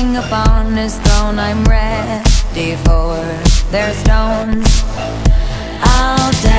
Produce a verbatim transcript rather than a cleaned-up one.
king upon his throne. I'm ready for their stones. I'll die